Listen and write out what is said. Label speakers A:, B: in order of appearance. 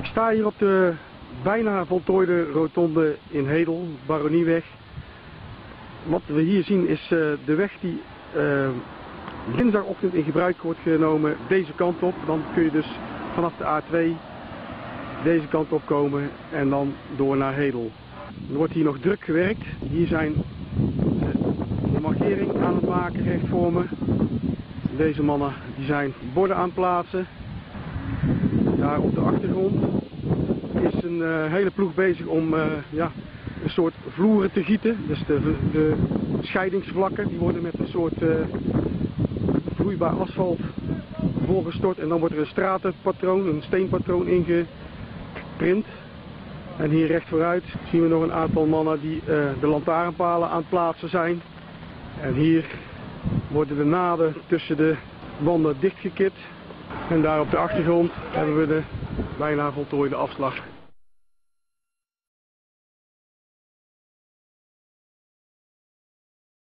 A: sta hier op de bijna voltooide rotonde in Hedel, Baronieweg. Wat we hier zien is de weg die dinsdagochtend in gebruik wordt genomen deze kant op. Dan kun je dus vanaf de A2 deze kant op komen en dan door naar Hedel. Er wordt hier nog druk gewerkt. Hier zijn de markering aan het maken recht voor me. Deze mannen die zijn borden aan het plaatsen. Daar op de achtergrond is een hele ploeg bezig om een soort vloeren te gieten. Dus de scheidingsvlakken die worden met een soort vloeibaar asfalt volgestort. En dan wordt er een stratenpatroon, een steenpatroon ingeprint. En hier recht vooruit zien we nog een aantal mannen die de lantaarnpalen aan het plaatsen zijn. En hier worden de naden tussen de wanden dichtgekit. En daar op de achtergrond hebben we de bijna voltooide afslag.